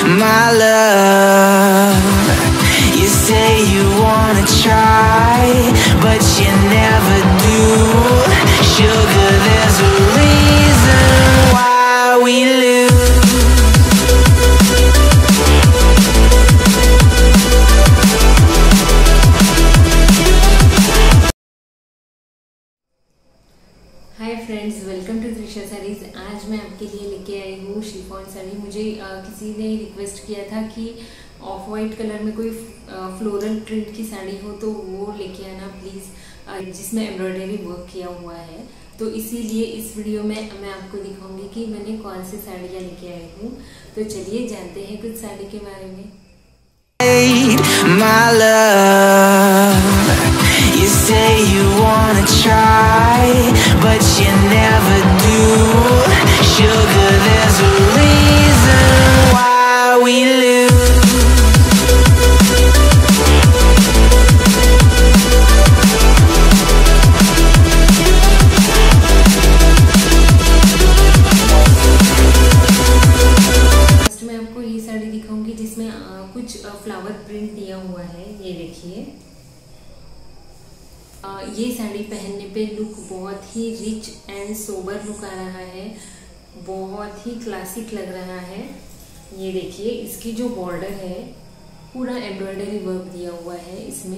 my love. You say you wanna try, but you never do. Sugar, there's a reason why we lose. Hi friends, welcome to Trisha sarees. आज मैं आपके लिए लेके आई हूँ chiffon sari. मुझे किसी ने रिक्वेस्ट किया था कि ऑफ वाइट कलर में कोई फ्लोरल प्रिंट की साड़ी हो तो वो लेके आना प्लीज़, जिसमें एम्ब्रॉयडरी वर्क किया हुआ है। तो इसीलिए इस वीडियो में मैं आपको दिखाऊंगी कि मैंने कौन सी साड़ियाँ लेके आई हूँ। तो चलिए जानते हैं कुछ साड़ी के बारे में। My love, you say you wanna try, but you never do. Sugar, there's a reason why we lose. First मैं आपको ये साड़ी दिखाऊंगी जिसमें कुछ फ्लावर प्रिंट दिया हुआ है। ये देखिए, ये साड़ी पहनने पे लुक बहुत ही रिच एंड सोबर लुक आ रहा है, बहुत ही क्लासिक लग रहा है। ये देखिए, इसकी जो बॉर्डर है पूरा एम्ब्रॉयडरी वर्क दिया हुआ है। इसमें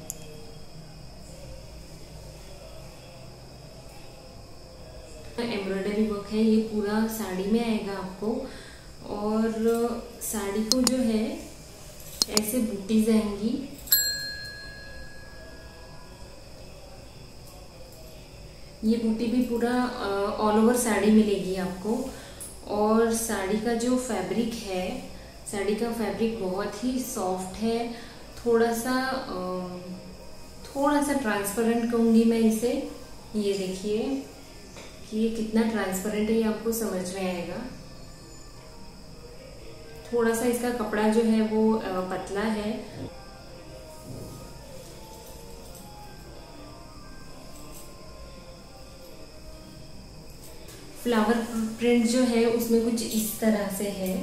एम्ब्रॉयडरी वर्क है, ये पूरा साड़ी में आएगा आपको। और साड़ी को जो है ऐसे बूटीज आएंगी। ये बूटी भी पूरा ऑल ओवर साड़ी मिलेगी आपको। और साड़ी का जो फैब्रिक है, साड़ी का फैब्रिक बहुत ही सॉफ्ट है, थोड़ा सा ट्रांसपेरेंट कहूँगी मैं इसे। ये देखिए कि ये कितना ट्रांसपेरेंट है, ये आपको समझ में आएगा। थोड़ा सा इसका कपड़ा जो है वो पतला है। फ्लावर प्रिंट जो है उसमें कुछ इस तरह से है।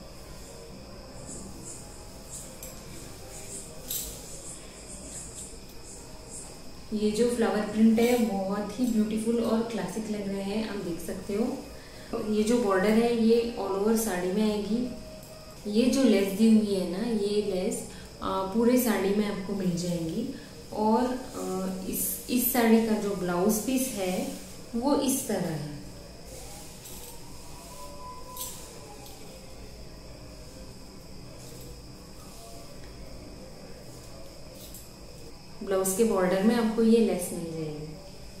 ये जो फ्लावर प्रिंट है बहुत ही ब्यूटीफुल और क्लासिक लग रहे हैं, आप देख सकते हो। ये जो बॉर्डर है ये ऑल ओवर साड़ी में आएगी। ये जो लेस दी हुई है ना, ये लेस पूरे साड़ी में आपको मिल जाएंगी। और इस साड़ी का जो ब्लाउज पीस है वो इस तरह है। ब्लाउज के बॉर्डर में आपको ये लेस मिल जाएगी।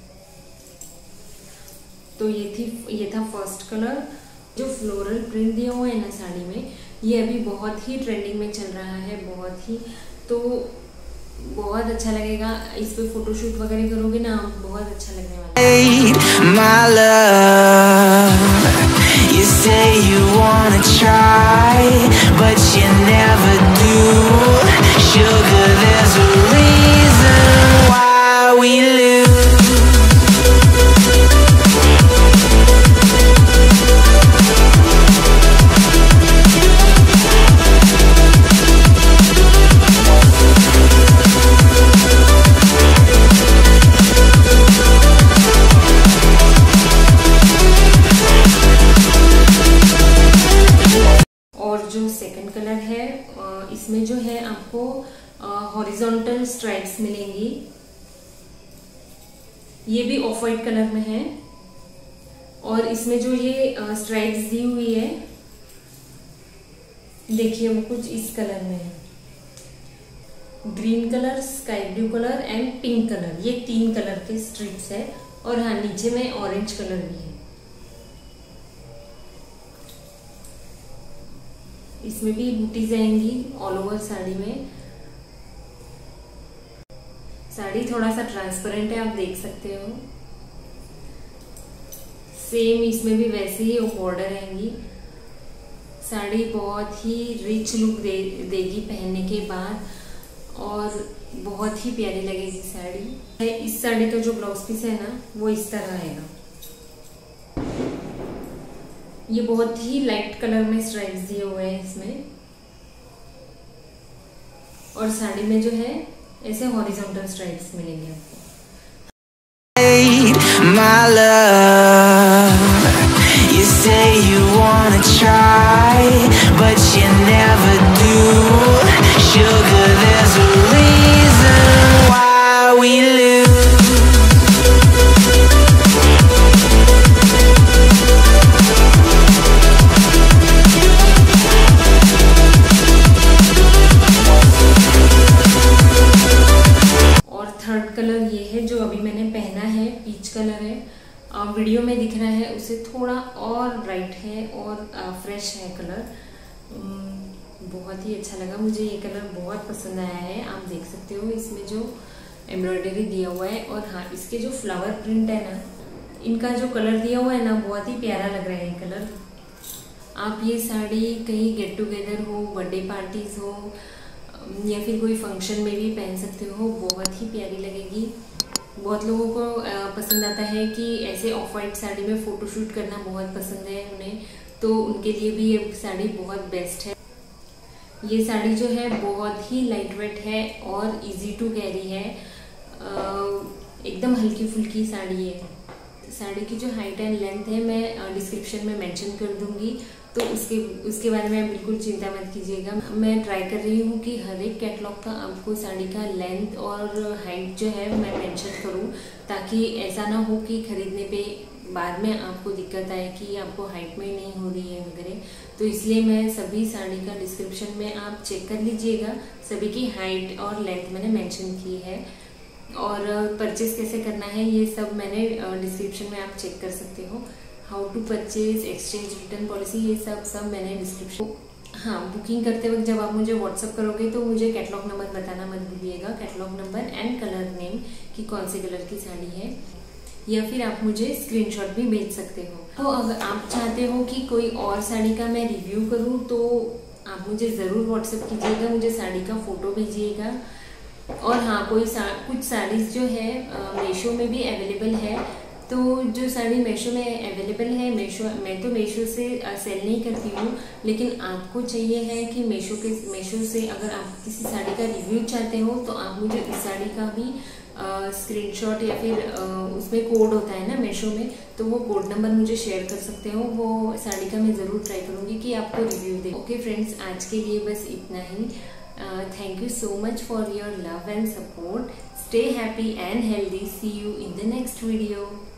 तो ये था फर्स्ट कलर। जो फ्लोरल प्रिंट दिया हुआ है ना साड़ी में, ये अभी बहुत ही ट्रेंडिंग में चल रहा है, बहुत अच्छा लगेगा। इस पे फोटोशूट वगैरह करोगे ना, बहुत अच्छा लगने वाला है। My love, you say you wanna try, but you never do. Sugar, there's a reason why we lose. Second colour है, इसमें जो है आपको हॉरिजॉन्टल स्ट्राइप्स मिलेंगी। ये भी ऑफ वाइट कलर में है। और इसमें जो ये स्ट्राइप्स दी हुई है, देखिए वो कुछ इस कलर में है। Green colour, sky blue colour and pink colour, ये 3 कलर के स्ट्रिप्स है। और हाँ, नीचे में ऑरेंज कलर भी है। इसमें भी बूटीज आएंगी ऑल ओवर साड़ी में। साड़ी थोड़ा सा ट्रांसपेरेंट है, आप देख सकते हो। सेम इसमें भी वैसे ही बॉर्डर आएंगी। साड़ी बहुत ही रिच लुक देगी पहनने के बाद, और बहुत ही प्यारी लगेगी साड़ी। इस साड़ी का जो ब्लाउज पीस है ना, वो इस तरह आएगा। ये बहुत ही लाइट कलर में स्ट्राइप्स दिए हुए हैं इसमें, और साड़ी में जो है ऐसे हॉरिजॉन्टल स्ट्राइप्स मिलेंगे आपको। My love, you say you wanna try, but you never do. Sugar, there's a reason why we lose. और थर्ड कलर ये है जो अभी मैंने पहना है, पीच कलर है। वीडियो में दिख रहा है उसे थोड़ा और ब्राइट है और फ्रेश है कलर। बहुत ही अच्छा लगा मुझे, ये कलर बहुत पसंद आया है। आप देख सकते हो इसमें जो एम्ब्रॉयडरी दिया हुआ है, और हाँ इसके जो फ्लावर प्रिंट है ना, इनका जो कलर दिया हुआ है ना, बहुत ही प्यारा लग रहा है ये कलर। आप ये साड़ी कहीं गेट टुगेदर हो, बर्थडे पार्टीज हो, या फिर कोई फंक्शन में भी पहन सकते हो, बहुत ही प्यारी लगेगी। बहुत लोगों को पसंद आता है कि ऐसे ऑफ वाइट साड़ी में फ़ोटोशूट करना बहुत पसंद है उन्हें, तो उनके लिए भी ये साड़ी बहुत बेस्ट है। ये साड़ी जो है बहुत ही लाइट वेट है और इजी टू कैरी है। एकदम हल्की फुल्की साड़ी है। साड़ी की जो हाइट एंड लेंथ है मैं डिस्क्रिप्शन में मेंशन कर दूंगी, तो उसके बारे में बिल्कुल चिंता मत कीजिएगा। मैं ट्राई कर रही हूँ कि हर एक कैटलॉग का आपको साड़ी का लेंथ और हाइट जो है मैं मेंशन करूँ, ताकि ऐसा ना हो कि खरीदने पे बाद में आपको दिक्कत आए कि आपको हाइट में नहीं हो रही है वगैरह। तो इसलिए मैं सभी साड़ी का डिस्क्रिप्शन में आप चेक कर लीजिएगा, सभी की हाइट और लेंथ मैंने मेंशन की है। और परचेज कैसे करना है ये सब मैंने डिस्क्रिप्शन में आप चेक कर सकते हो। How to purchase, exchange, return policy, ये सब मैंने डिस्क्रिप्शन। हाँ, बुकिंग करते वक्त जब आप मुझे व्हाट्सअप करोगे तो मुझे कैटलॉग नंबर बताना मत भूलिएगा, catalogue number and colour name कि कौन से कलर की साड़ी है, या फिर आप मुझे स्क्रीनशॉट भी भेज सकते हो। तो अगर आप चाहते हो कि कोई और साड़ी का मैं रिव्यू करूँ तो आप मुझे ज़रूर व्हाट्सअप कीजिएगा, मुझे साड़ी का फ़ोटो भेजिएगा। और हाँ, कुछ साड़ीज़ जो है मीशो में भी अवेलेबल है, तो जो साड़ी मीशो में अवेलेबल है, मैं तो मीशो से सेल नहीं करती हूँ, लेकिन आपको चाहिए है कि मीशो से अगर आप किसी साड़ी का रिव्यू चाहते हो तो आप मुझे इस साड़ी का भी स्क्रीनशॉट या फिर उसमें कोड होता है ना मीशो में, तो वो कोड नंबर मुझे शेयर कर सकते हो। वो साड़ी का मैं ज़रूर ट्राई करूँगी कि आपको रिव्यू दे। ओके फ्रेंड्स, आज के लिए बस इतना ही। Thank you so much for your love and support. Stay happy and healthy. See you in the next video.